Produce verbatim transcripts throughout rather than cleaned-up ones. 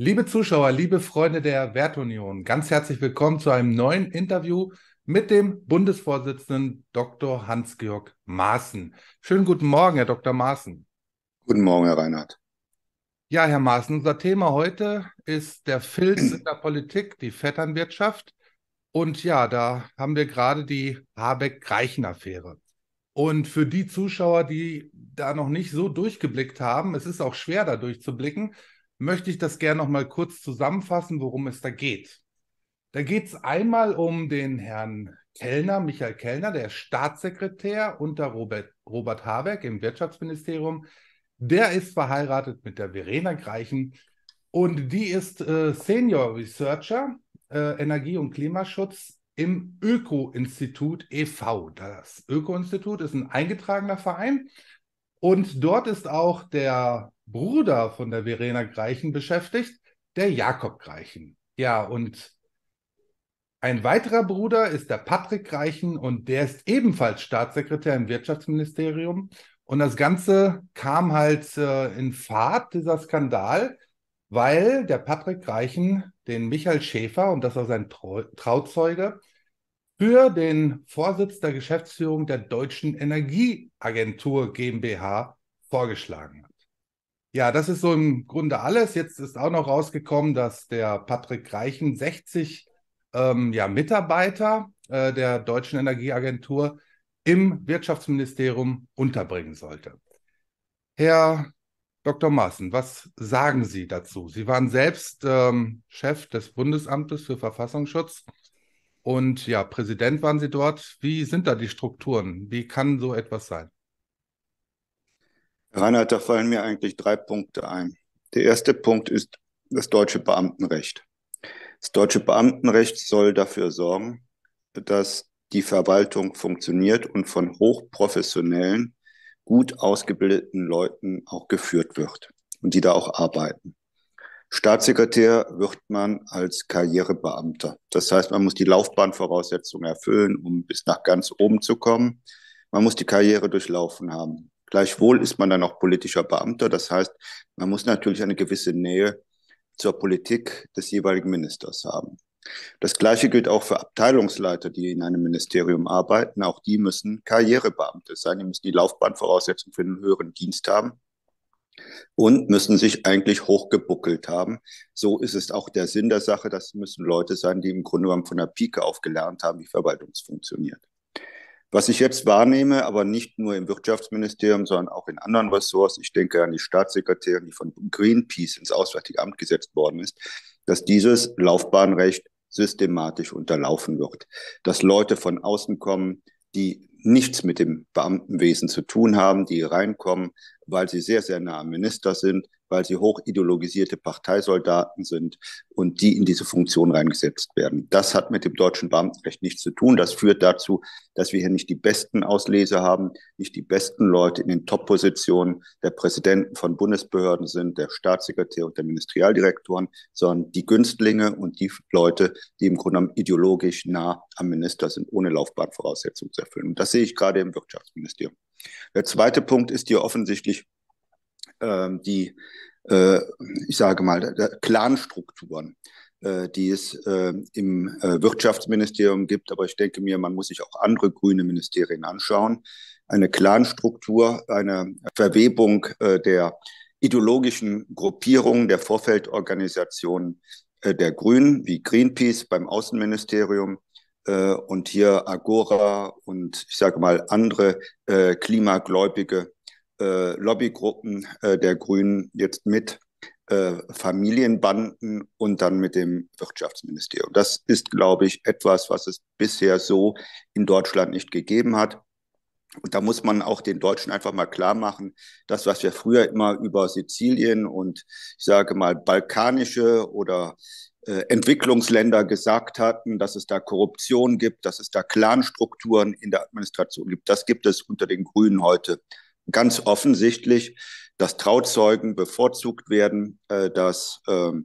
Liebe Zuschauer, liebe Freunde der Wertunion, ganz herzlich willkommen zu einem neuen Interview mit dem Bundesvorsitzenden Doktor Hans-Georg Maaßen. Schönen guten Morgen, Herr Doktor Maaßen. Guten Morgen, Herr Reinhardt. Ja, Herr Maaßen, unser Thema heute ist der Filz in der Politik, die Vetternwirtschaft. Und ja, da haben wir gerade die Habeck-Greichen-Affäre. Und für die Zuschauer, die da noch nicht so durchgeblickt haben, es ist auch schwer, da durchzublicken, möchte ich das gerne noch mal kurz zusammenfassen, worum es da geht. Da geht es einmal um den Herrn Kellner, Michael Kellner, der Staatssekretär unter Robert, Robert Habeck im Wirtschaftsministerium. Der ist verheiratet mit der Verena Greichen und die ist äh, Senior Researcher äh, Energie- und Klimaschutz im Öko-Institut e V. Das Öko-Institut ist ein eingetragener Verein und dort ist auch der Bruder von der Verena Greichen beschäftigt, der Jakob Greichen. Ja, und ein weiterer Bruder ist der Patrick Greichen und der ist ebenfalls Staatssekretär im Wirtschaftsministerium. Und das Ganze kam halt äh, in Fahrt, dieser Skandal, weil der Patrick Greichen den Michael Schäfer, und das war sein Trau Trauzeuge, für den Vorsitz der Geschäftsführung der Deutschen Energieagentur GmbH vorgeschlagen hat. Ja, das ist so im Grunde alles. Jetzt ist auch noch rausgekommen, dass der Patrick Greichen sechzig ähm, ja, Mitarbeiter äh, der Deutschen Energieagentur im Wirtschaftsministerium unterbringen sollte. Herr Doktor Maaßen, was sagen Sie dazu? Sie waren selbst ähm, Chef des Bundesamtes für Verfassungsschutz und ja, Präsident waren Sie dort. Wie sind da die Strukturen? Wie kann so etwas sein? Herr Reinhardt, da fallen mir eigentlich drei Punkte ein. Der erste Punkt ist das deutsche Beamtenrecht. Das deutsche Beamtenrecht soll dafür sorgen, dass die Verwaltung funktioniert und von hochprofessionellen, gut ausgebildeten Leuten auch geführt wird und die da auch arbeiten. Staatssekretär wird man als Karrierebeamter. Das heißt, man muss die Laufbahnvoraussetzungen erfüllen, um bis nach ganz oben zu kommen. Man muss die Karriere durchlaufen haben. Gleichwohl ist man dann auch politischer Beamter. Das heißt, man muss natürlich eine gewisse Nähe zur Politik des jeweiligen Ministers haben. Das Gleiche gilt auch für Abteilungsleiter, die in einem Ministerium arbeiten. Auch die müssen Karrierebeamte sein. Die müssen die Laufbahnvoraussetzungen für einen höheren Dienst haben und müssen sich eigentlich hochgebuckelt haben. So ist es auch der Sinn der Sache. Das müssen Leute sein, die im Grunde genommen von der Pike auf gelernt haben, wie Verwaltung funktioniert. Was ich jetzt wahrnehme, aber nicht nur im Wirtschaftsministerium, sondern auch in anderen Ressorts, ich denke an die Staatssekretärin, die von Greenpeace ins Auswärtige Amt gesetzt worden ist, dass dieses Laufbahnrecht systematisch unterlaufen wird. Dass Leute von außen kommen, die nichts mit dem Beamtenwesen zu tun haben, die reinkommen, weil sie sehr, sehr nah am Minister sind, weil sie hochideologisierte Parteisoldaten sind und die in diese Funktion reingesetzt werden. Das hat mit dem deutschen Beamtenrecht nichts zu tun. Das führt dazu, dass wir hier nicht die besten Ausleser haben, nicht die besten Leute in den Top-Positionen der Präsidenten von Bundesbehörden sind, der Staatssekretär und der Ministerialdirektoren, sondern die Günstlinge und die Leute, die im Grunde genommen ideologisch nah am Minister sind, ohne Laufbahnvoraussetzungen zu erfüllen. Und das sehe ich gerade im Wirtschaftsministerium. Der zweite Punkt ist hier offensichtlich ähm, die, äh, ich sage mal, Clanstrukturen, äh, die es äh, im äh, Wirtschaftsministerium gibt. Aber ich denke mir, man muss sich auch andere grüne Ministerien anschauen. Eine Clanstruktur, eine Verwebung äh, der ideologischen Gruppierungen, der Vorfeldorganisationen äh, der Grünen, wie Greenpeace beim Außenministerium, äh, und hier Agora und ich sage mal andere äh, klimagläubige äh, Lobbygruppen äh, der Grünen jetzt mit äh, Familienbanden und dann mit dem Wirtschaftsministerium. Das ist, glaube ich, etwas, was es bisher so in Deutschland nicht gegeben hat. Und da muss man auch den Deutschen einfach mal klar machen, das, was wir früher immer über Sizilien und ich sage mal balkanische oder äh, Entwicklungsländer gesagt hatten, dass es da Korruption gibt, dass es da Clanstrukturen in der Administration gibt. Das gibt es unter den Grünen heute ganz offensichtlich, dass Trauzeugen bevorzugt werden, äh, dass ähm,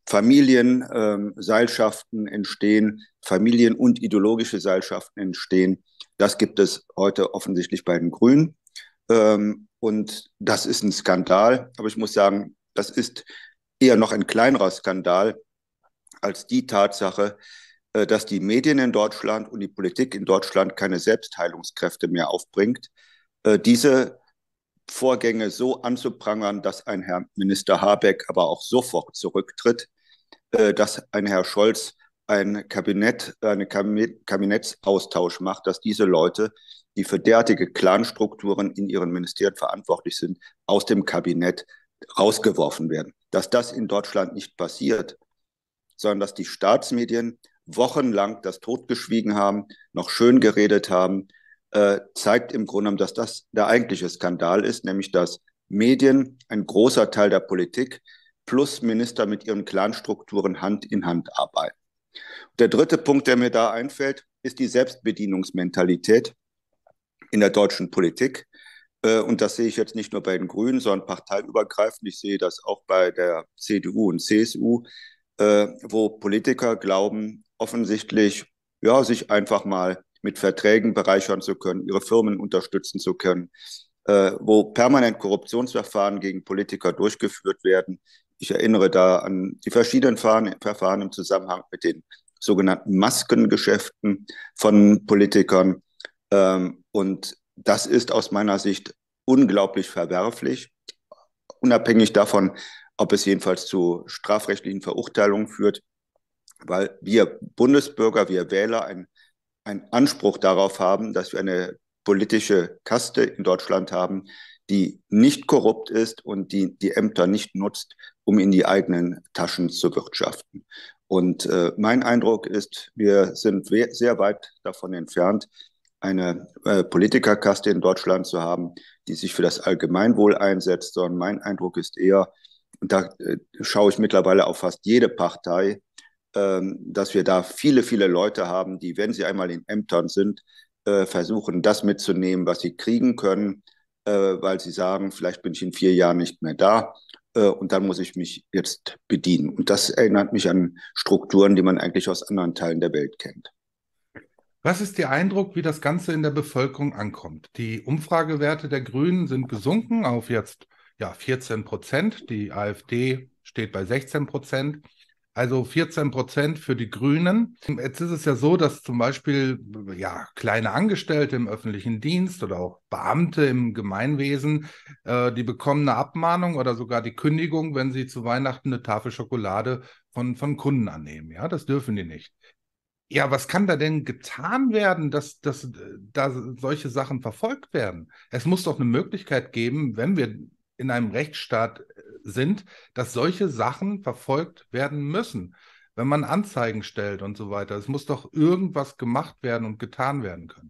Familienseilschaften ähm, entstehen, Familien- und ideologische Seilschaften entstehen. Das gibt es heute offensichtlich bei den Grünen. Ähm, und das ist ein Skandal. Aber ich muss sagen, das ist eher noch ein kleinerer Skandal als die Tatsache, dass die Medien in Deutschland und die Politik in Deutschland keine Selbstheilungskräfte mehr aufbringt, diese Vorgänge so anzuprangern, dass ein Herr Minister Habeck aber auch sofort zurücktritt, dass ein Herr Scholz ein Kabinett, einen Kabinettsaustausch macht, dass diese Leute, die für derartige Clanstrukturen in ihren Ministerien verantwortlich sind, aus dem Kabinett rausgeworfen werden. Dass das in Deutschland nicht passiert, sondern dass die Staatsmedien wochenlang das totgeschwiegen haben, noch schön geredet haben, äh, zeigt im Grunde genommen, dass das der eigentliche Skandal ist, nämlich dass Medien, ein großer Teil der Politik plus Minister mit ihren Clanstrukturen Hand in Hand arbeiten. Der dritte Punkt, der mir da einfällt, ist die Selbstbedienungsmentalität in der deutschen Politik. Und das sehe ich jetzt nicht nur bei den Grünen, sondern parteiübergreifend. Ich sehe das auch bei der C D U und C S U, wo Politiker glauben, offensichtlich ja, sich einfach mal mit Verträgen bereichern zu können, ihre Firmen unterstützen zu können, wo permanent Korruptionsverfahren gegen Politiker durchgeführt werden. Ich erinnere da an die verschiedenen Verfahren im Zusammenhang mit den sogenannten Maskengeschäften von Politikern. Und das ist aus meiner Sicht unglaublich verwerflich, unabhängig davon, ob es jedenfalls zu strafrechtlichen Verurteilungen führt, weil wir Bundesbürger, wir Wähler einen, einen Anspruch darauf haben, dass wir eine politische Kaste in Deutschland haben, die nicht korrupt ist und die die Ämter nicht nutzt, um in die eigenen Taschen zu wirtschaften. Und äh, mein Eindruck ist, wir sind sehr weit davon entfernt, eine äh, Politikerkaste in Deutschland zu haben, die sich für das Allgemeinwohl einsetzt, sondern mein Eindruck ist eher, und da äh, schaue ich mittlerweile auf fast jede Partei, äh, dass wir da viele, viele Leute haben, die, wenn sie einmal in Ämtern sind, äh, versuchen, das mitzunehmen, was sie kriegen können, äh, weil sie sagen, vielleicht bin ich in vier Jahren nicht mehr da äh, und dann muss ich mich jetzt bedienen. Und das erinnert mich an Strukturen, die man eigentlich aus anderen Teilen der Welt kennt. Was ist Ihr Eindruck, wie das Ganze in der Bevölkerung ankommt? Die Umfragewerte der Grünen sind gesunken auf jetzt ja, vierzehn Prozent. Die AfD steht bei sechzehn Prozent. Also vierzehn Prozent für die Grünen. Jetzt ist es ja so, dass zum Beispiel ja, kleine Angestellte im öffentlichen Dienst oder auch Beamte im Gemeinwesen, äh, die bekommen eine Abmahnung oder sogar die Kündigung, wenn sie zu Weihnachten eine Tafel Schokolade von, von Kunden annehmen. Ja, das dürfen die nicht. Ja, was kann da denn getan werden, dass, dass da solche Sachen verfolgt werden? Es muss doch eine Möglichkeit geben, wenn wir in einem Rechtsstaat sind, dass solche Sachen verfolgt werden müssen, wenn man Anzeigen stellt und so weiter. Es muss doch irgendwas gemacht werden und getan werden können.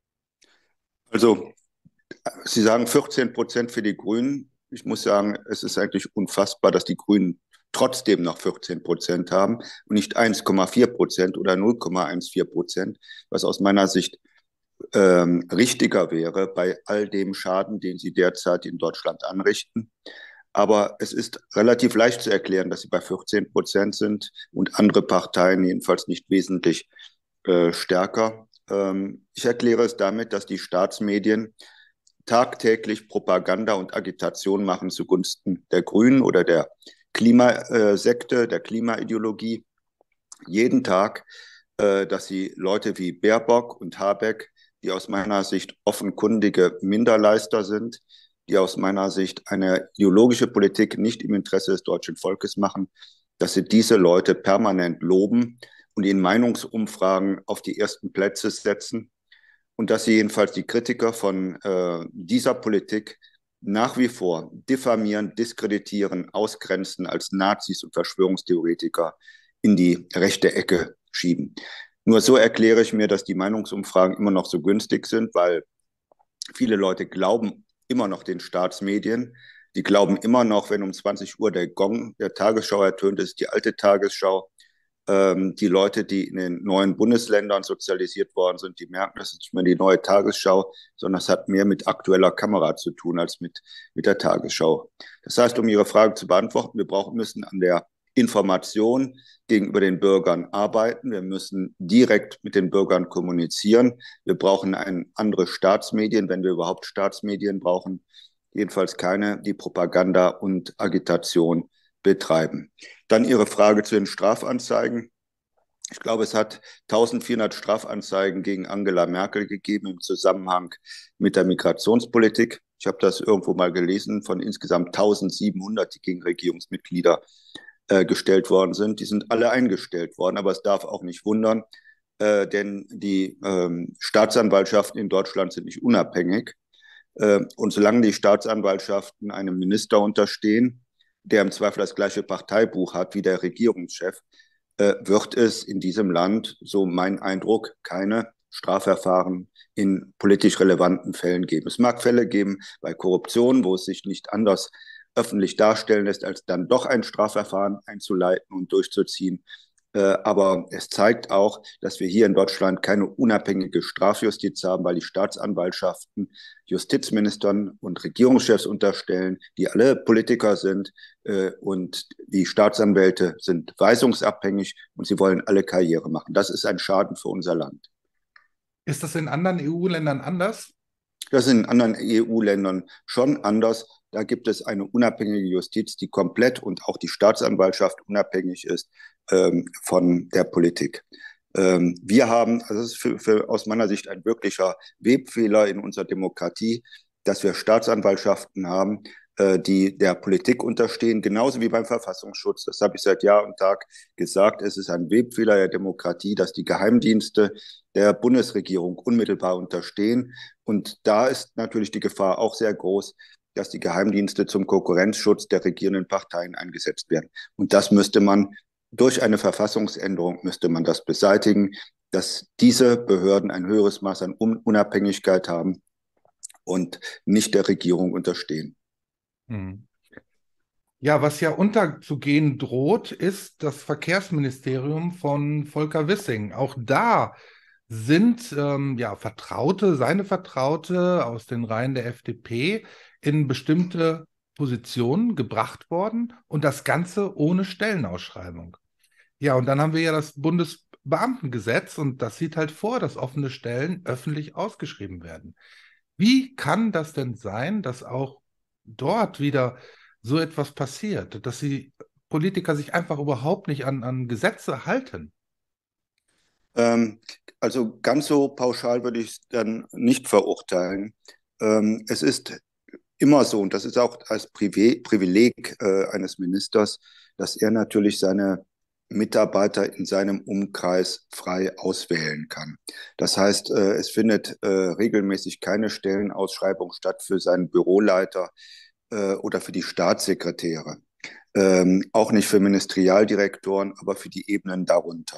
Also, Sie sagen vierzehn Prozent für die Grünen. Ich muss sagen, es ist eigentlich unfassbar, dass die Grünen trotzdem noch vierzehn Prozent haben und nicht eins Komma vier Prozent oder null Komma vierzehn Prozent, was aus meiner Sicht ähm, richtiger wäre bei all dem Schaden, den sie derzeit in Deutschland anrichten. Aber es ist relativ leicht zu erklären, dass sie bei vierzehn Prozent sind und andere Parteien jedenfalls nicht wesentlich äh, stärker. Ähm, ich erkläre es damit, dass die Staatsmedien tagtäglich Propaganda und Agitation machen zugunsten der Grünen oder der Klimasekte, der Klimaideologie. Jeden Tag, äh, dass sie Leute wie Baerbock und Habeck, die aus meiner Sicht offenkundige Minderleister sind, die aus meiner Sicht eine ideologische Politik nicht im Interesse des deutschen Volkes machen, dass sie diese Leute permanent loben und in Meinungsumfragen auf die ersten Plätze setzen und dass sie jedenfalls die Kritiker von äh, dieser Politik nach wie vor diffamieren, diskreditieren, ausgrenzen, als Nazis und Verschwörungstheoretiker in die rechte Ecke schieben. Nur so erkläre ich mir, dass die Meinungsumfragen immer noch so günstig sind, weil viele Leute glauben immer noch den Staatsmedien. Die glauben immer noch, wenn um zwanzig Uhr der Gong der Tagesschau ertönt, ist die alte Tagesschau. Ähm, die Leute, die in den neuen Bundesländern sozialisiert worden sind, die merken, das ist nicht mehr die neue Tagesschau, sondern es hat mehr mit aktueller Kamera zu tun als mit, mit der Tagesschau. Das heißt, um Ihre Frage zu beantworten, wir brauchen, müssen an der Information gegenüber den Bürgern arbeiten. Wir müssen direkt mit den Bürgern kommunizieren. Wir brauchen ein, andere Staatsmedien, wenn wir überhaupt Staatsmedien brauchen. Jedenfalls keine, die Propaganda und Agitation betreiben. Dann Ihre Frage zu den Strafanzeigen. Ich glaube, es hat eintausendvierhundert Strafanzeigen gegen Angela Merkel gegeben im Zusammenhang mit der Migrationspolitik. Ich habe das irgendwo mal gelesen, von insgesamt eintausendsiebenhundert, die gegen Regierungsmitglieder äh, gestellt worden sind. Die sind alle eingestellt worden, aber es darf auch nicht wundern, äh, denn die ähm, Staatsanwaltschaften in Deutschland sind nicht unabhängig. Äh, und solange die Staatsanwaltschaften einem Minister unterstehen, der im Zweifel das gleiche Parteibuch hat wie der Regierungschef, äh, wird es in diesem Land, so mein Eindruck, keine Strafverfahren in politisch relevanten Fällen geben. Es mag Fälle geben bei Korruption, wo es sich nicht anders öffentlich darstellen lässt, als dann doch ein Strafverfahren einzuleiten und durchzuziehen. Aber es zeigt auch, dass wir hier in Deutschland keine unabhängige Strafjustiz haben, weil die Staatsanwaltschaften Justizministern und Regierungschefs unterstellen, die alle Politiker sind. Und die Staatsanwälte sind weisungsabhängig und sie wollen alle Karriere machen. Das ist ein Schaden für unser Land. Ist das in anderen E U-Ländern anders? Das ist in anderen E U-Ländern schon anders. Da gibt es eine unabhängige Justiz, die komplett und auch die Staatsanwaltschaft unabhängig ist ähm, von der Politik. Ähm, wir haben, also das ist für, für, aus meiner Sicht ein wirklicher Webfehler in unserer Demokratie, dass wir Staatsanwaltschaften haben, äh, die der Politik unterstehen, genauso wie beim Verfassungsschutz. Das habe ich seit Jahr und Tag gesagt. Es ist ein Webfehler der Demokratie, dass die Geheimdienste der Bundesregierung unmittelbar unterstehen. Und da ist natürlich die Gefahr auch sehr groß, dass die Geheimdienste zum Konkurrenzschutz der regierenden Parteien eingesetzt werden. Und das müsste man durch eine Verfassungsänderung müsste man das beseitigen, dass diese Behörden ein höheres Maß an Unabhängigkeit haben und nicht der Regierung unterstehen. Hm. Ja, was ja unterzugehen droht, ist das Verkehrsministerium von Volker Wissing. Auch da sind ähm, ja Vertraute, seine Vertraute aus den Reihen der F D P in bestimmte Positionen gebracht worden und das Ganze ohne Stellenausschreibung. Ja, und dann haben wir ja das Bundesbeamtengesetz und das sieht halt vor, dass offene Stellen öffentlich ausgeschrieben werden. Wie kann das denn sein, dass auch dort wieder so etwas passiert, dass die Politiker sich einfach überhaupt nicht an, an Gesetze halten? Ähm, also ganz so pauschal würde ich es dann nicht verurteilen. Ähm, es ist immer so, und das ist auch als Privi Privileg äh, eines Ministers, dass er natürlich seine Mitarbeiter in seinem Umkreis frei auswählen kann. Das heißt, äh, es findet äh, regelmäßig keine Stellenausschreibung statt für seinen Büroleiter äh, oder für die Staatssekretäre. Ähm, auch nicht für Ministerialdirektoren, aber für die Ebenen darunter.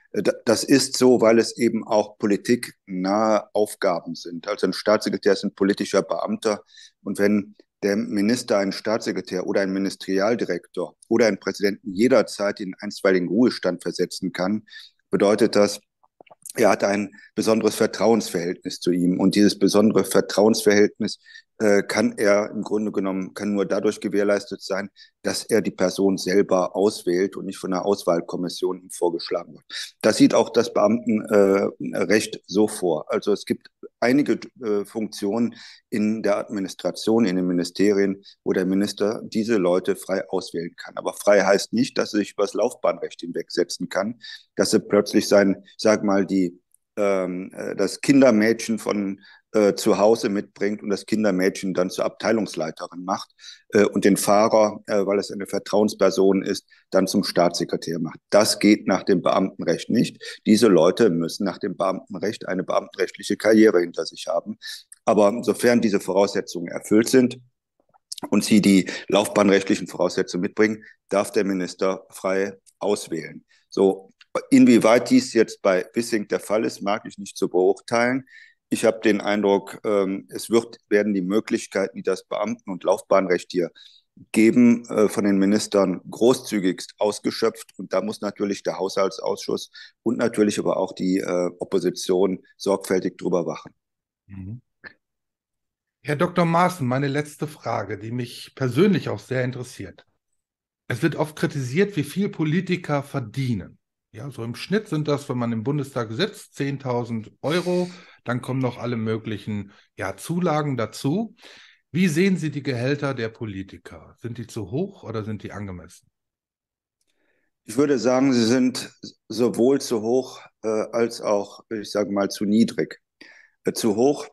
Das ist so, weil es eben auch politiknahe Aufgaben sind. Also ein Staatssekretär ist ein politischer Beamter. Und wenn der Minister einen Staatssekretär oder einen Ministerialdirektor oder einen Präsidenten jederzeit in einstweiligen Ruhestand versetzen kann, bedeutet das, er hat ein besonderes Vertrauensverhältnis zu ihm. Und dieses besondere Vertrauensverhältnis äh, kann er im Grunde genommen, kann nur dadurch gewährleistet sein, dass er die Person selber auswählt und nicht von einer Auswahlkommission ihm vorgeschlagen wird. Das sieht auch das Beamtenrecht äh, so vor. Also es gibt einige äh, Funktionen in der Administration, in den Ministerien, wo der Minister diese Leute frei auswählen kann. Aber frei heißt nicht, dass er sich über das Laufbahnrecht hinwegsetzen kann, dass er plötzlich sein, sag mal, die ähm, das Kindermädchen von äh, zu Hause mitbringt und das Kindermädchen dann zur Abteilungsleiterin macht äh, und den Fahrer, äh, weil es eine Vertrauensperson ist, dann zum Staatssekretär macht. Das geht nach dem Beamtenrecht nicht. Diese Leute müssen nach dem Beamtenrecht eine beamtenrechtliche Karriere hinter sich haben. Aber sofern diese Voraussetzungen erfüllt sind und sie die laufbahnrechtlichen Voraussetzungen mitbringen, darf der Minister frei auswählen. So, inwieweit dies jetzt bei Wissing der Fall ist, mag ich nicht so beurteilen. Ich habe den Eindruck, ähm, es wird, werden die Möglichkeiten, die das Beamten- und Laufbahnrecht hier geben, äh, von den Ministern großzügigst ausgeschöpft. Und da muss natürlich der Haushaltsausschuss und natürlich aber auch die äh, Opposition sorgfältig drüber wachen. Mhm. Herr Doktor Maaßen, meine letzte Frage, die mich persönlich auch sehr interessiert. Es wird oft kritisiert, wie viel Politiker verdienen. Ja, so im Schnitt sind das, wenn man im Bundestag sitzt, zehntausend Euro. Dann kommen noch alle möglichen ja, Zulagen dazu. Wie sehen Sie die Gehälter der Politiker? Sind die zu hoch oder sind die angemessen? Ich würde sagen, sie sind sowohl zu hoch äh, als auch, ich sage mal, zu niedrig. Äh, zu hoch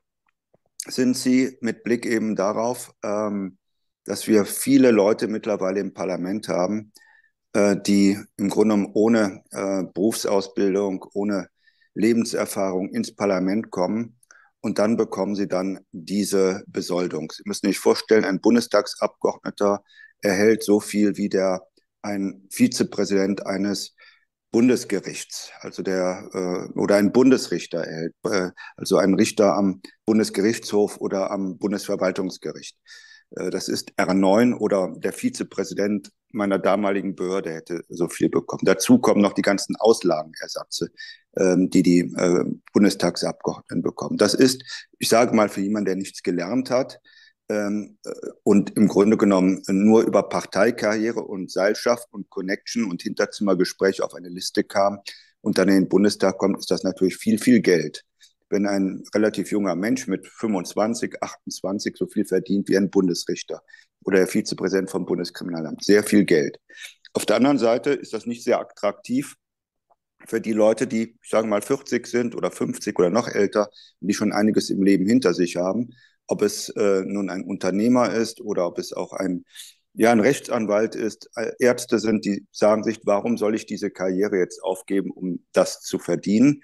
sind sie mit Blick eben darauf, ähm, dass wir viele Leute mittlerweile im Parlament haben, äh, die im Grunde genommen ohne äh, Berufsausbildung, ohne Lebenserfahrung ins Parlament kommen und dann bekommen sie dann diese Besoldung. Sie müssen sich vorstellen, ein Bundestagsabgeordneter erhält so viel wie der ein Vizepräsident eines Bundesgerichts, also der äh, oder ein Bundesrichter erhält, äh, also ein Richter am Bundesgerichtshof oder am Bundesverwaltungsgericht. Äh, das ist R neun oder der Vizepräsident meiner damaligen Behörde hätte so viel bekommen. Dazu kommen noch die ganzen Auslagenersatze, ähm, die die äh, Bundestagsabgeordneten bekommen. Das ist, ich sage mal, für jemanden, der nichts gelernt hat, ähm, und im Grunde genommen nur über Parteikarriere und Seilschaft und Connection und Hinterzimmergespräche auf eine Liste kam und dann in den Bundestag kommt, ist das natürlich viel, viel Geld. Wenn ein relativ junger Mensch mit fünfundzwanzig, achtundzwanzig so viel verdient wie ein Bundesrichter oder der Vizepräsident vom Bundeskriminalamt, sehr viel Geld. Auf der anderen Seite ist das nicht sehr attraktiv für die Leute, die, ich sage mal, vierzig sind oder fünfzig oder noch älter, die schon einiges im Leben hinter sich haben. Ob es äh, nun ein Unternehmer ist oder ob es auch ein, ja, ein Rechtsanwalt ist. Ärzte sind, die sagen sich, warum soll ich diese Karriere jetzt aufgeben, um das zu verdienen?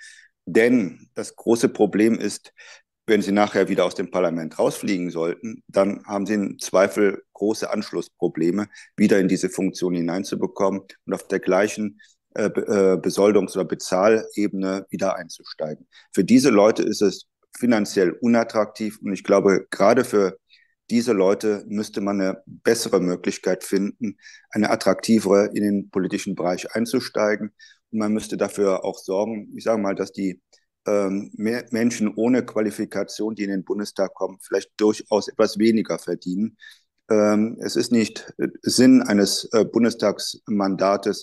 Denn das große Problem ist, wenn sie nachher wieder aus dem Parlament rausfliegen sollten, dann haben sie im Zweifel große Anschlussprobleme, wieder in diese Funktion hineinzubekommen und auf der gleichen äh, Besoldungs- oder Bezahlebene wieder einzusteigen. Für diese Leute ist es finanziell unattraktiv und ich glaube, gerade für diese Leute müsste man eine bessere Möglichkeit finden, eine attraktivere in den politischen Bereich einzusteigen. Und man müsste dafür auch sorgen, ich sage mal, dass die ähm, mehr Menschen ohne Qualifikation, die in den Bundestag kommen, vielleicht durchaus etwas weniger verdienen. Ähm, es ist nicht Sinn eines äh, Bundestagsmandates,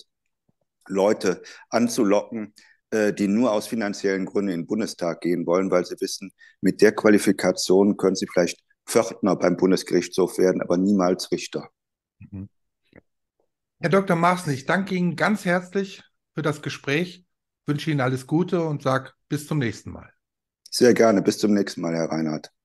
Leute anzulocken, äh, die nur aus finanziellen Gründen in den Bundestag gehen wollen, weil sie wissen, mit der Qualifikation können sie vielleicht Pförtner beim Bundesgerichtshof werden, aber niemals Richter. Mhm. Herr Doktor Maaßen, ich danke Ihnen ganz herzlich für das Gespräch, wünsche Ihnen alles Gute und sage bis zum nächsten Mal. Sehr gerne. Bis zum nächsten Mal, Herr Reinhardt.